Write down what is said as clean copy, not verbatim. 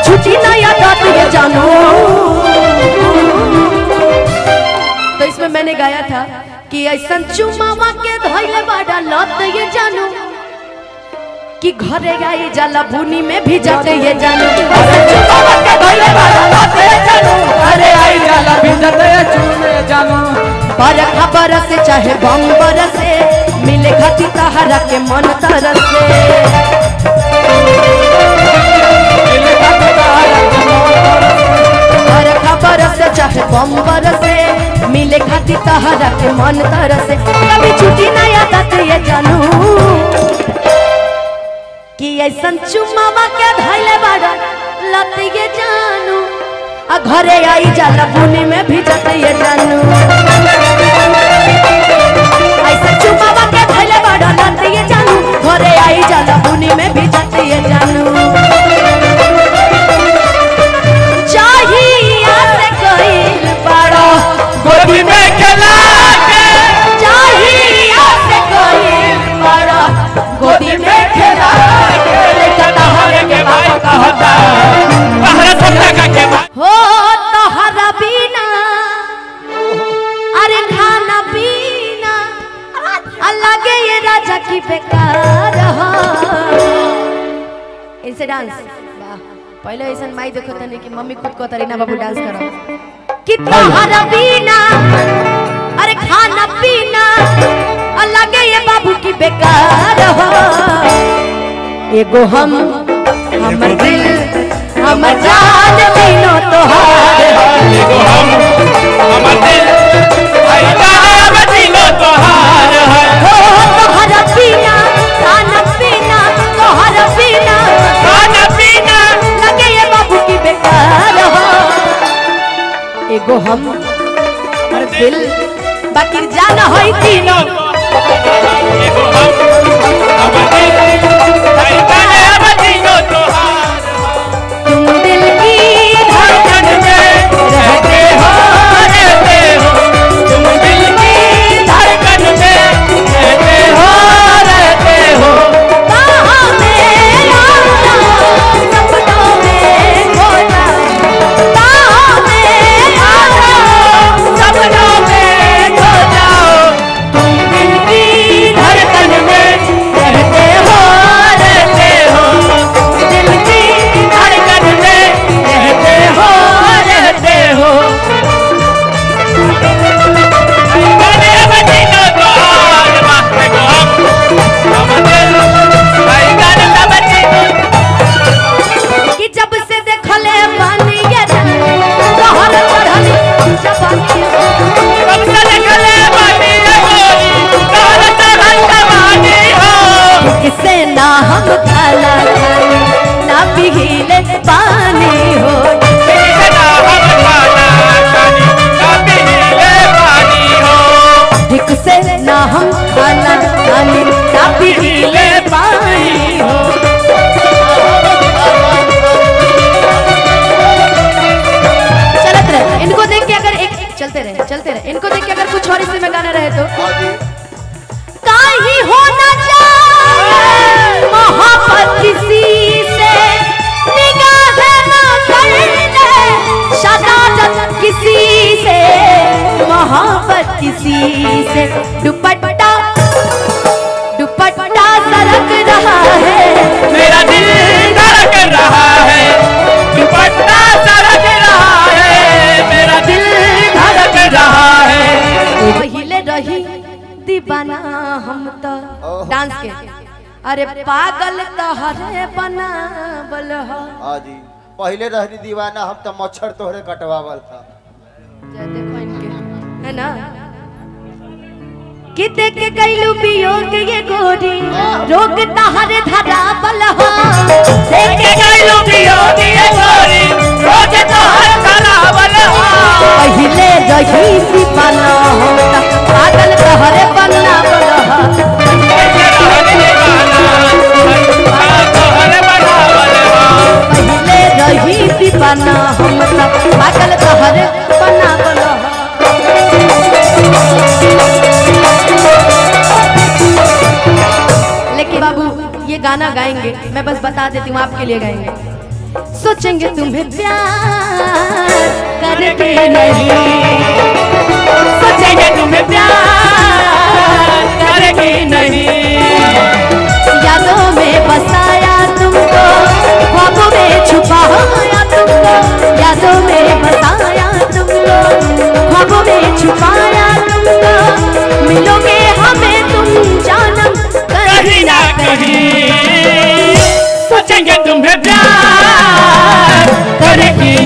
छुट्टी नया दात ये जानो। तो इसमें मैंने गाया था कि ऐसा चुमावा के धइले बड़ा लत ये जानो कि घरे आई जाला भूनी में भी जाते ये जानो। चुमावा के धइले बड़ा लत ये जानो घरे आई जाला भी जाते ये जानो। बरखा बरसे चाहे बम बरसे मिले खाती तहरा के मन तरसे। बरखा बरसे चाहे बम बरसे मिले खाती तहरा के मन तरसे। कभी छुट्टी नया दात ये जानू कि ऐसा चुमावा के धइले बड़ा लत ये जानू आ घरे आई जाला बुनी में भी जाते ये जानू। ऐसा चुमावा के धइले बड़ा लत ये जानू घरे आई जाला बुनी में भी जाते ये जानू। चाहिए से कइल बड़ा गोदी में खेला के चाहिए से कइल बड़ा गोदी में खेला के तहरे के भाई कहता पहरा सत्ता का के हो तोहरा बिना अरे खाना पीना अलगे ये राजा की बेकार हो। इनसे डांस पहले ऐसा माई देखो तने कि मम्मी खुद को तरीना बाबू डांस करो कि तोहरा बिना अरे खाना पीना अलगे ये बाबू की बेकार हो। एगो हमर दिल हमर जान तीनों तोहार एगो हमर दिल आई जान तीनों तोहार है। हो तोहरा बिना खाना पीना तोहरा बिना खाना पीना लगे ये बाबू की बेकार हो। एगो हमर दिल बाकी जान होई तीनों। एगो हमर दिल आई जान तीनों तोहार। तुम दिल की धड़कन में रहते हो तुम दिल की धड़कन में रहते हो कहाँ में आना सपनों में खो जाओ। कहाँ में आना सपनों में खो जाओ। तुम दिल की धड़कन में रहते हो दिल की धड़कन में रहते हो गाने बजीनो तोहार माथे को हम दिल भाई गाने बजीनो कि जब से देखले पानी ये तोहर चढ़ली जवानी कब से देखले बानी गोरी तोहर चढ़ल जवानी हो। किसे ना हम खाला खाली ना पीले पानी हो। किसे ना हम खाना खानी ना पीले पानी हो। ठीक से ना हम खाना खाली ना पीले पानी हो। चलते रहे इनको देख के अगर एक चलते रहे इनको देख के अगर कुछ और इसमें में गाना रहे तो काहे हो ना जाए मोहब्बत किसी से निगाह ना करने शरारत किसी से मोहब्बत किसी से दुपट्टा दुपट्टा सरक रहा है मेरा दिल धड़क रहा है दुपट्टा सरक रहा है मेरा दिल धड़क रहा है। पहले रही दीवाना हम तो डांस के अरे पागल तोहरे बनावल हो। जी पहले रहनी दीवाना हम तो मच्छर तोहरे कटवावल था। देखो इनके है ना कि देख के कैलू पियोग ये गोरी रोग तहरे धरावल हो। देख के गइलू पियोग ये गोरी रोज तोहर धरावल हो। पहले रही दीवाना हम तो पागल तोहरे बनावल हो। पहले रहनी दीवाना तोहरे बनावल हो। पहले रही दीवाना हम तो पागल तोहरे बनावल हो। लेकिन बाबू ये गाना गाएंगे मैं बस बता देती हूँ आपके लिए गाएंगे। सोचेंगे तुम्हें प्यार करके नहीं, सोचेंगे तुम्हें प्यार करके नहीं। यादों में बसाया तुमको, ख्वाबों में छुपाया तुमको, यादों में बसाया तुमको, ख्वाबों में छुपाया तुमको, मिलोगे हमें तुम जानम कहीं ना कहीं, सोचेंगे तुम्हें प्यार करके